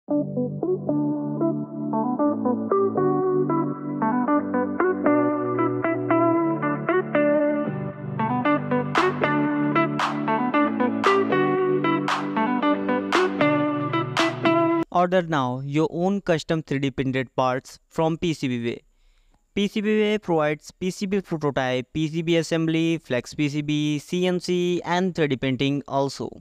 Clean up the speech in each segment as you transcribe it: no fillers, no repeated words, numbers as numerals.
Order now your own custom 3D printed parts from PCBWay. PCBWay provides PCB prototype, PCB assembly, flex PCB, CNC and 3D printing also.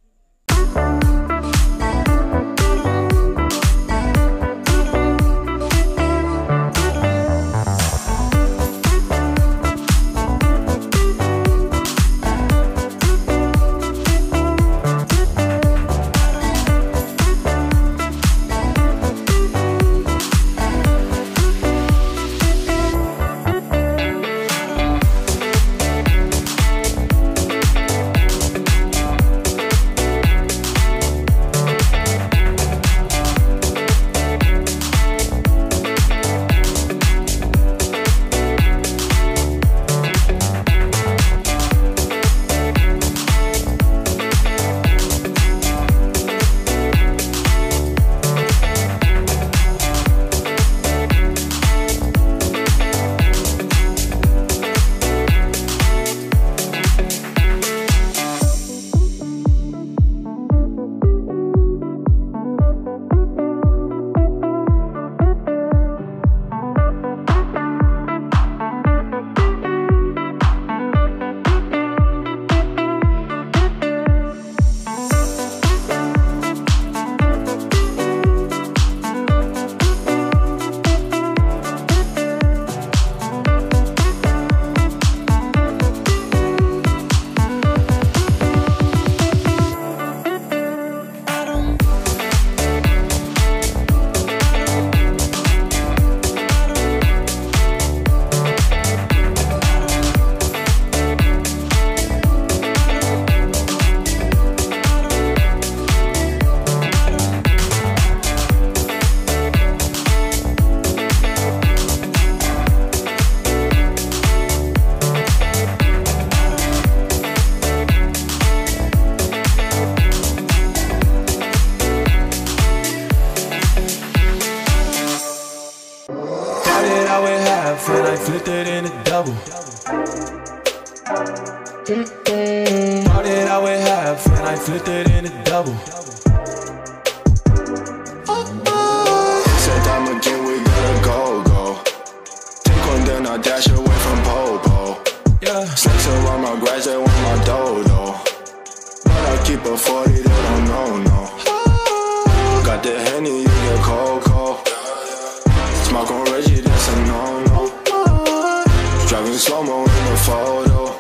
And I flipped it in a double. Started out with half and I flipped it in a double. Said time again, we gotta go. Take one, then I dash away from Popo. Yeah. Snakes around my grass, they want my dodo. But I keep a 40, they don't know. Got the Henny, you get cold. Smoke on Reggie, that's a no-no. Driving slow-mo in the photo.